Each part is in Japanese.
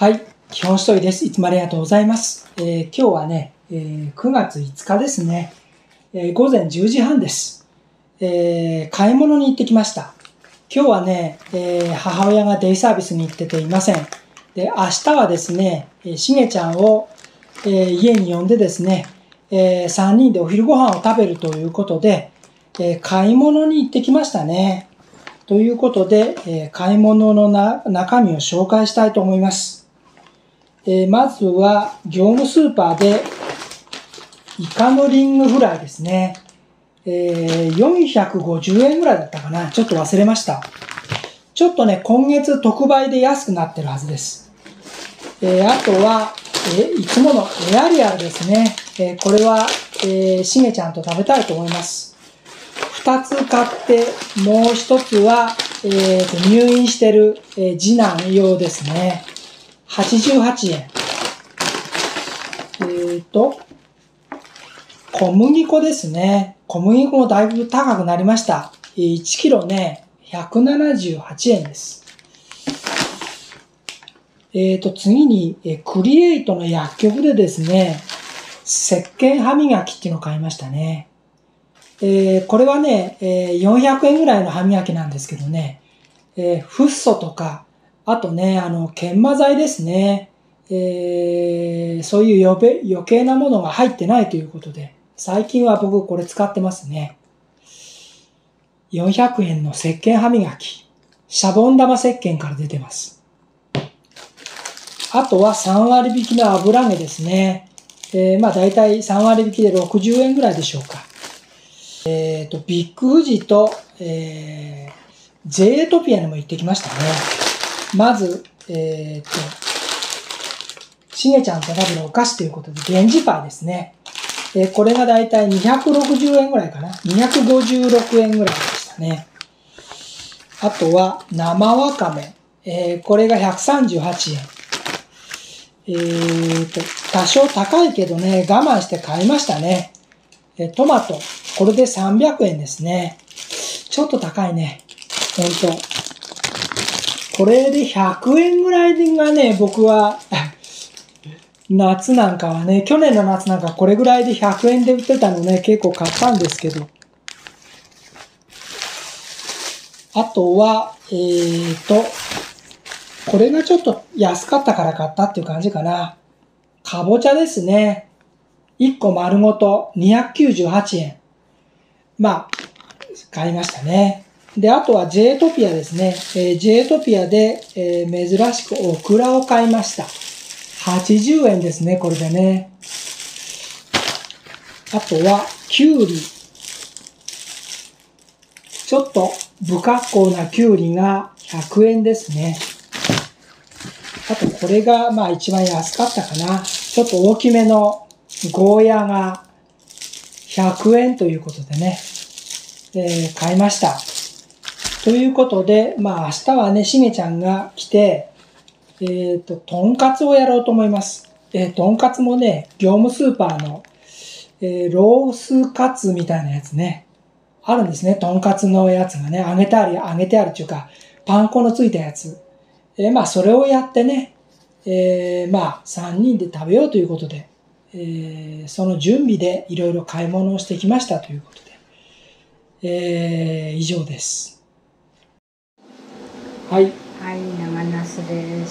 はい、基本一人です。いつもありがとうございます。今日はね、9月5日ですね。午前10時半です。買い物に行ってきました。今日はね、母親がデイサービスに行ってていません。で、明日はですね、しげちゃんを、家に呼んでですね、3人でお昼ご飯を食べるということで、買い物に行ってきましたね。ということで、買い物の中身を紹介したいと思います。まずは業務スーパーでイカのリングフライですね。450円ぐらいだったかな。ちょっと忘れました。ちょっとね、今月特売で安くなってるはずです。あとは、いつものエアリアルですね。これは、しげちゃんと食べたいと思います。2つ買って、もう1つは、入院してる、次男用ですね。88円。小麦粉ですね。小麦粉もだいぶ高くなりました。1キロね、178円です。次に、クリエイトの薬局でですね、石鹸歯磨きっていうのを買いましたね。これはね、400円ぐらいの歯磨きなんですけどね、フッ素とか、あとね、研磨剤ですね。そういう余計なものが入ってないということで、最近は僕これ使ってますね。400円の石鹸歯磨き。シャボン玉石鹸から出てます。あとは3割引きの油揚げですね。だいたい3割引きで60円ぐらいでしょうか。ビッグフジと、JA トピアにも行ってきましたね。まず、しげちゃんと食べるお菓子ということで、源氏パイですね。これがだいたい260円ぐらいかな。256円ぐらいでしたね。あとは、生わかめ。これが138円。多少高いけどね、我慢して買いましたね。トマト。これで300円ですね。ちょっと高いね。これで100円ぐらいがね、僕は、夏なんかはね、去年の夏なんかこれぐらいで100円で売ってたのね、結構買ったんですけど。あとは、これがちょっと安かったから買ったっていう感じかな。かぼちゃですね。1個丸ごと298円。買いましたね。で、あとは J トピアですね。J トピアで、珍しくオクラを買いました。80円ですね、これでね。あとは、きゅうり。ちょっと不格好なきゅうりが100円ですね。あと、これが一番安かったかな。ちょっと大きめのゴーヤが100円ということでね、買いました。ということで、明日はね、しげちゃんが来て、とんかつをやろうと思います。とんかつもね、業務スーパーの、ロースカツみたいなやつね。あるんですね、とんかつのやつがね、揚げてあるっていうか、パン粉のついたやつ。それをやってね、3人で食べようということで、その準備でいろいろ買い物をしてきましたということで、以上です。はい。 はい、長ナスです。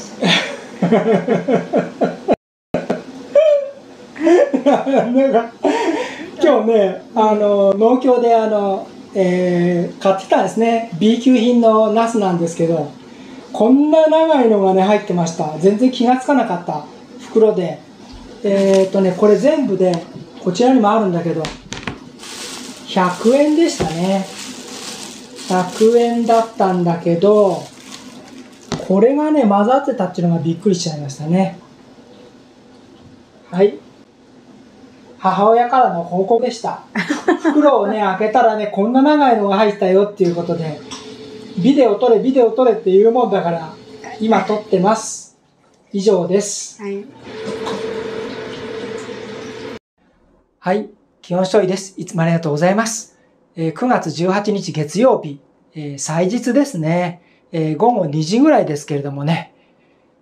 今日ね、農協で買ってきたんですね。B 級品のナスなんですけど、こんな長いのがね、入ってました。全然気がつかなかった袋で。これ全部で、こちらにもあるんだけど、100円でしたね。100円だったんだけど、これがね、混ざってたっていうのがびっくりしちゃいましたね。はい。母親からの報告でした。袋をね、開けたらね、こんな長いのが入ったよっていうことで、ビデオ撮れっていうもんだから、今撮ってます。以上です。 はい。 はい。基本一人です。いつもありがとうございます。9月18日月曜日、祭日ですね。午後2時ぐらいですけれどもね、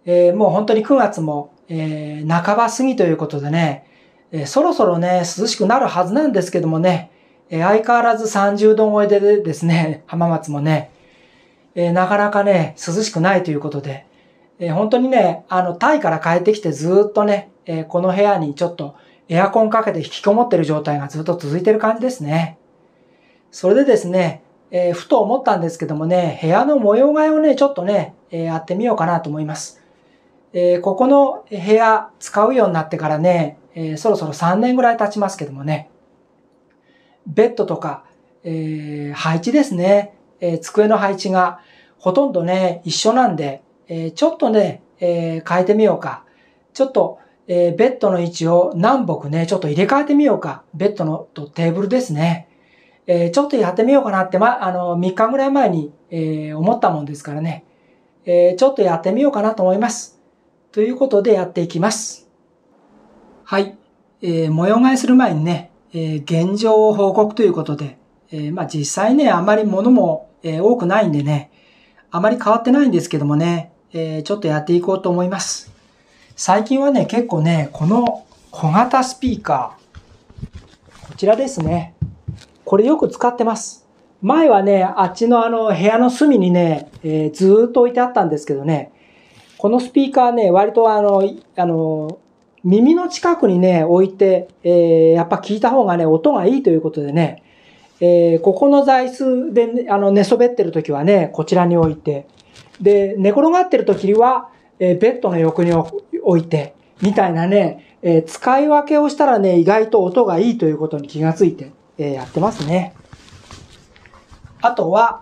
もう本当に9月も、半ば過ぎということでね、そろそろね、涼しくなるはずなんですけどもね、相変わらず30度超えでですね、浜松もね、なかなかね、涼しくないということで、本当にね、タイから帰ってきてずっとね、この部屋にちょっとエアコンかけて引きこもってる状態がずっと続いてる感じですね。それでですね、ふと思ったんですけどもね、部屋の模様替えをね、ちょっとね、やってみようかなと思います。ここの部屋使うようになってからね、そろそろ3年ぐらい経ちますけどもね、ベッドとか、配置ですね、机の配置がほとんどね、一緒なんで、ちょっとね、変えてみようか。ちょっと、ベッドの位置を南北ね、ちょっと入れ替えてみようか。ベッドのとテーブルですね。ちょっとやってみようかなって、3日ぐらい前に、思ったもんですからね。ちょっとやってみようかなと思います。ということでやっていきます。はい。模様替えする前にね、現状を報告ということで、実際ね、あまり物も、多くないんでね、あまり変わってないんですけどもね、ちょっとやっていこうと思います。最近はね、結構ね、この小型スピーカー、こちらですね。これよく使ってます。前はね、あっちの部屋の隅にね、ずーっと置いてあったんですけどね、このスピーカーね、割と耳の近くにね、置いて、やっぱ聞いた方がね、音がいいということでね、ここの座椅子で、寝そべってる時はね、こちらに置いて、で、寝転がってる時は、ベッドの横に置いて、みたいなね、使い分けをしたらね、意外と音がいいということに気がついて、やってますね。あとは、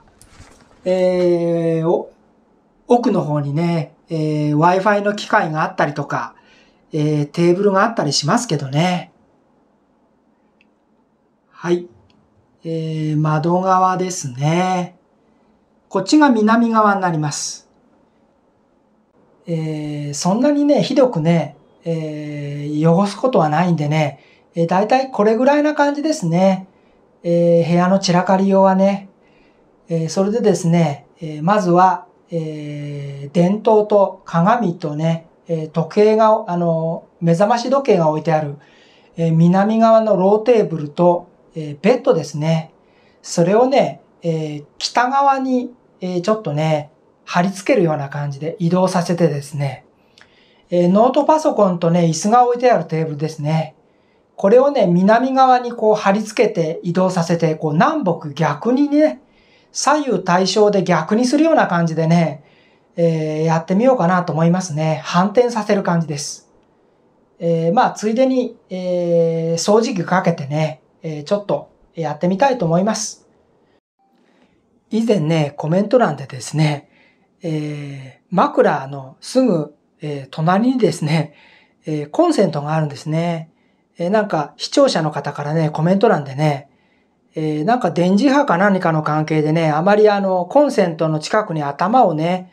奥の方にね、Wi-Fi の機械があったりとか、テーブルがあったりしますけどね。はい。窓側ですね。こっちが南側になります。そんなにね、ひどくね、汚すことはないんでね、だいたいこれぐらいな感じですね。部屋の散らかり用はね。それでですね、まずは、電灯と鏡とね、時計が、目覚まし時計が置いてある、南側のローテーブルと、ベッドですね。それをね、北側に、ちょっとね、貼り付けるような感じで移動させてですね、ノートパソコンとね、椅子が置いてあるテーブルですね。これをね、南側にこう貼り付けて移動させて、こう南北逆にね、左右対称で逆にするような感じでね、やってみようかなと思いますね。反転させる感じです。ついでに、掃除機かけてね、ちょっとやってみたいと思います。以前ね、コメント欄でですね、枕のすぐ、隣にですね、コンセントがあるんですね。なんか視聴者の方からね、コメント欄でね、なんか電磁波か何かの関係でね、あまりコンセントの近くに頭をね、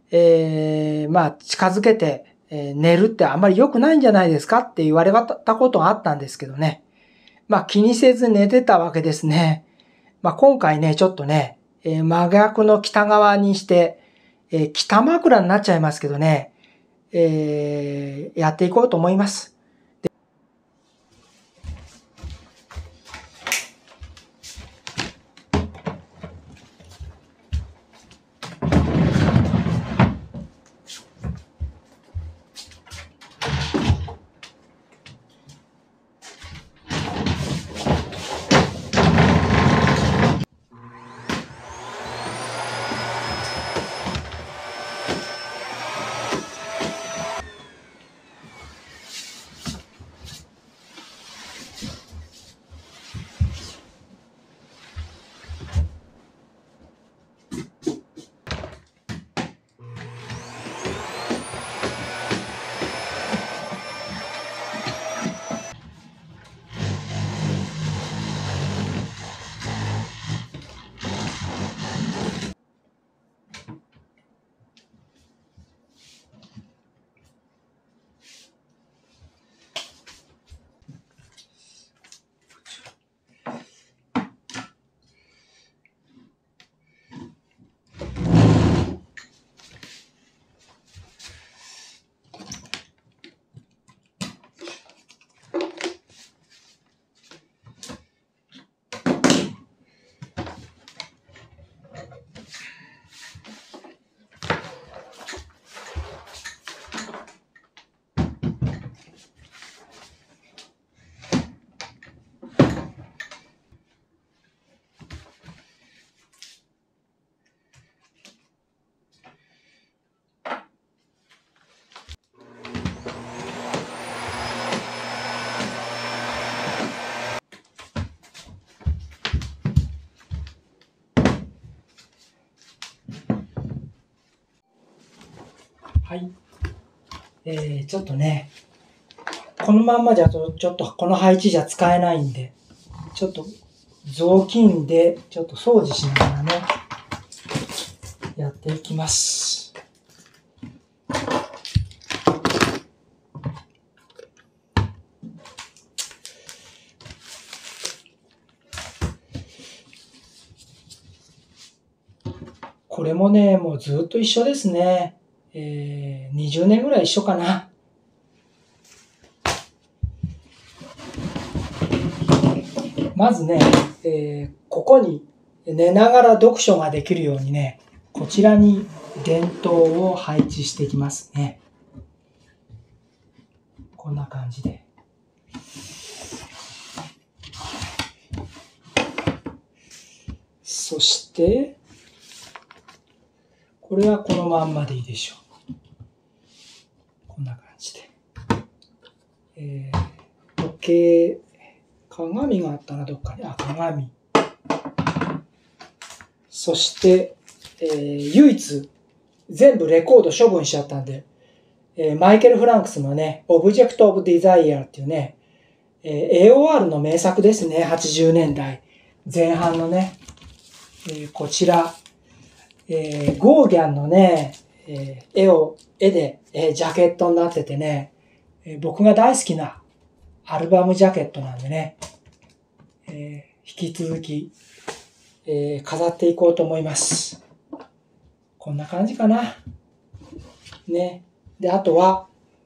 近づけて、寝るってあんまり良くないんじゃないですかって言われたことがあったんですけどね。気にせず寝てたわけですね。今回ね、ちょっとね、真逆の北側にして、北枕になっちゃいますけどね、やっていこうと思います。 はい。ちょっとね、このまんまじゃちょっとこの配置じゃ使えないんで、ちょっと雑巾でちょっと掃除しながらね、やっていきます。これもね、もうずっと一緒ですね。20年ぐらい一緒かな。まずね、ここに寝ながら読書ができるようにね、こちらに電灯を配置していきますね。こんな感じで。そして、これはこのまんまでいいでしょう。こんな感じで。時計、鏡があったな、どっかに。鏡。そして、唯一、全部レコード処分しちゃったんで、マイケル・フランクスのね、オブジェクト・オブ・デザイアっていうね、AOR の名作ですね、80年代前半のね、こちら、ゴーギャンのね、絵で、ジャケットになっててね、僕が大好きなアルバムジャケットなんでね、引き続き、飾っていこうと思います。こんな感じかな。ね。で、あとは、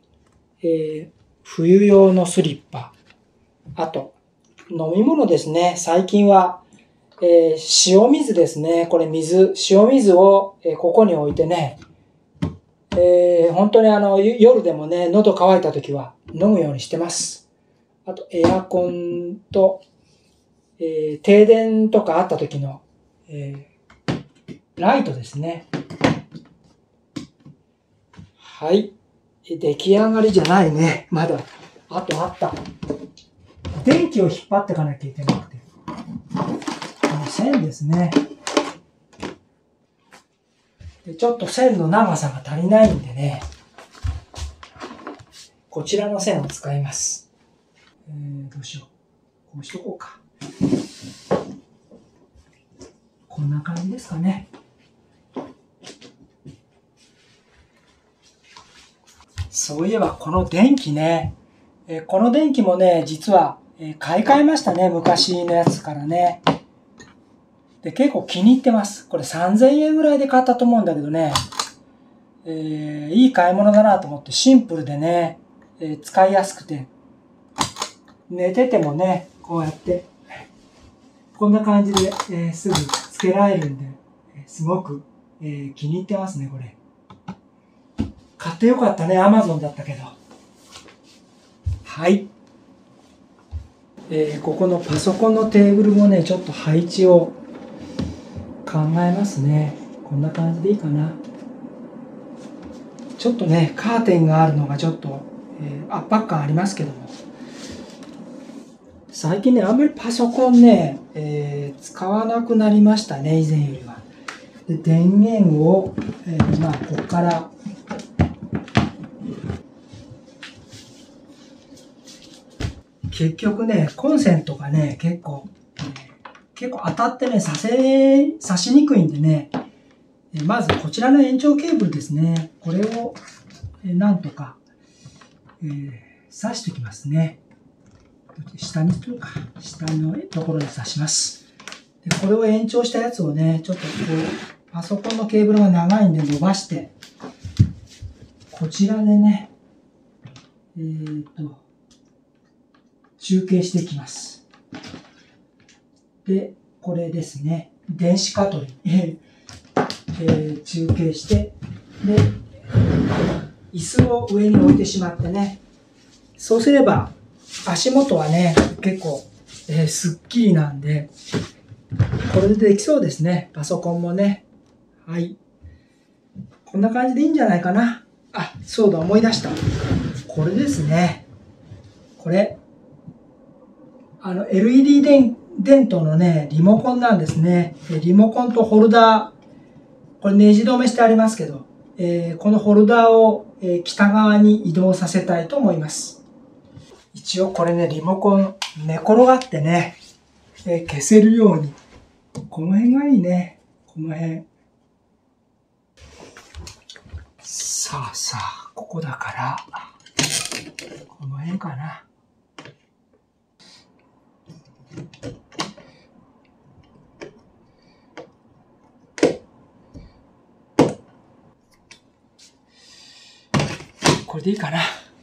冬用のスリッパ。あと、飲み物ですね。最近は、塩水ですね。これ塩水を、ここに置いてね、本当に夜でもね、喉乾いた時は飲むようにしてます。あと、エアコンと、停電とかあった時の、ライトですね。はい。出来上がりじゃないね。まだ、あった。電気を引っ張っていかなきゃいけなくて。この線ですね。でちょっと線の長さが足りないんでね、こちらの線を使います。どうしよう。こうしとこうか。こんな感じですかね。そういえばこの電気ね、この電気もね、実は買い替えましたね、昔のやつからね。で、結構気に入ってます。これ3000円ぐらいで買ったと思うんだけどね、いい買い物だなと思って、シンプルでね、使いやすくて、寝ててもね、こうやって、こんな感じで、すぐつけられるんで、すごく、気に入ってますね、これ。買ってよかったね、Amazon だったけど。はい。ここのパソコンのテーブルもね、ちょっと配置を考えますね。こんな感じでいいかな。ちょっとね、カーテンがあるのがちょっと、圧迫感ありますけども。最近ね、あんまりパソコンね、使わなくなりましたね、以前よりは。で、電源を、ここから、結局ね、コンセントがね、結構当たってね、差しにくいんでね、まずこちらの延長ケーブルですね。これを、なんとか、挿しておきますね。下にというか、下のところに挿します。で、これを延長したやつをね、ちょっとこう、パソコンのケーブルが長いんで伸ばして、こちらでね、中継していきます。で、これですね。電子カトリ、中継して、で、椅子を上に置いてしまってね。そうすれば、足元はね、結構、すっきりなんで、これでできそうですね。パソコンもね。はい。こんな感じでいいんじゃないかな。あ、そうだ、思い出した。これですね。これ。LED 電灯のね、リモコンなんですね。リモコンとホルダー、これネジ止めしてありますけど、 このホルダーを北側に移動させたいと思います。一応これね、リモコン寝転がってね、消せるように。この辺がいいね。この辺。さあさあ、ここだから、この辺かな。これでいいかな。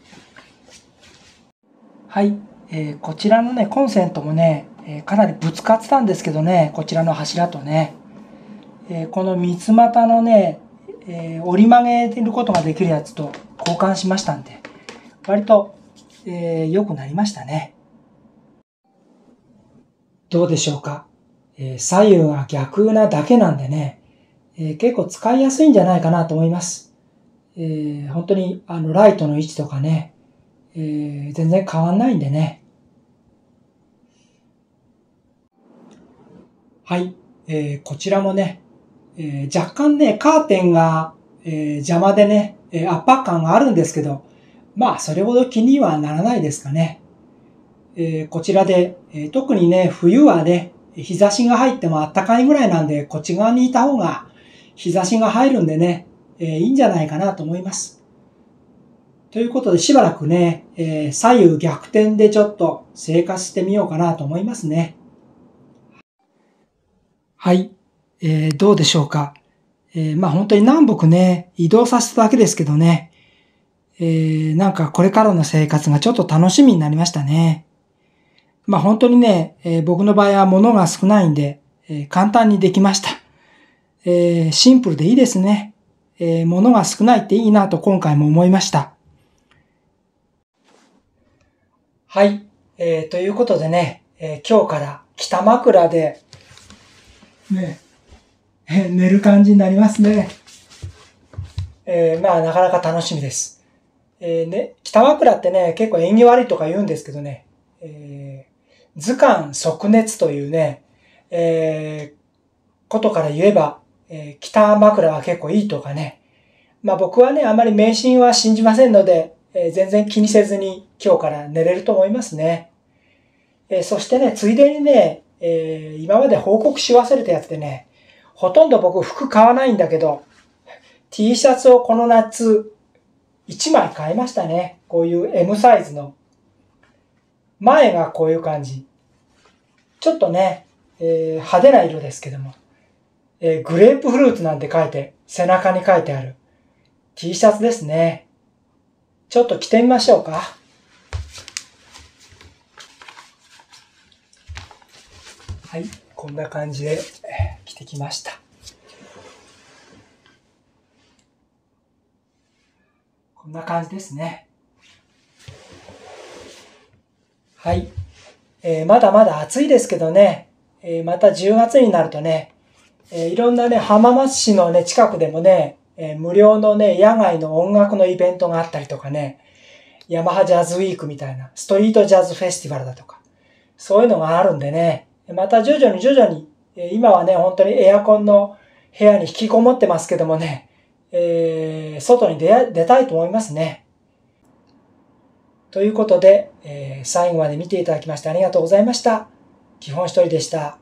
はい。こちらのね、コンセントもね、かなりぶつかってたんですけどね、こちらの柱とね。この三つ股のね、折り曲げることができるやつと交換しましたんで、割と、良くなりましたね。どうでしょうか。左右が逆なだけなんでね、結構使いやすいんじゃないかなと思います。本当にライトの位置とかね、全然変わんないんでね。はい、こちらもね、若干ね、カーテンが、邪魔でね、圧迫感があるんですけど、まあそれほど気にはならないですかね。こちらで、特にね、冬はね、日差しが入っても暖かいぐらいなんで、こっち側にいた方が日差しが入るんでね、いいんじゃないかなと思います。ということでしばらくね、左右逆転でちょっと生活してみようかなと思いますね。はい、どうでしょうか。まあ本当に南北ね、移動させただけですけどね、なんかこれからの生活がちょっと楽しみになりましたね。まあ本当にね、僕の場合は物が少ないんで、簡単にできました。シンプルでいいですね。物が少ないっていいなと今回も思いました。はい、ということでね、今日から北枕で、ね、寝る感じになりますね。まあなかなか楽しみです。ね、北枕ってね、結構縁起悪いとか言うんですけどね、頭寒足熱というね、ことから言えば、北枕は結構いいとかね。まあ僕はね、あまり迷信は信じませんので、全然気にせずに今日から寝れると思いますね。そしてね、ついでにね、今まで報告し忘れたやつでね、ほとんど僕服買わないんだけど、T シャツをこの夏1枚買いましたね。こういう M サイズの。前がこういう感じ。ちょっとね、派手な色ですけども、グレープフルーツなんて書いて、背中に書いてある T シャツですね。ちょっと着てみましょうか。はい、こんな感じで着てきました。こんな感じですね。はい。まだまだ暑いですけどね、また10月になるとね、いろんなね、浜松市のね、近くでもね、無料のね、野外の音楽のイベントがあったりとかね、ヤマハジャズウィークみたいな、ストリートジャズフェスティバルだとか、そういうのがあるんでね、また徐々に、今はね、本当にエアコンの部屋に引きこもってますけどもね、外に出たいと思いますね。ということで、最後まで見ていただきましてありがとうございました。基本一人でした。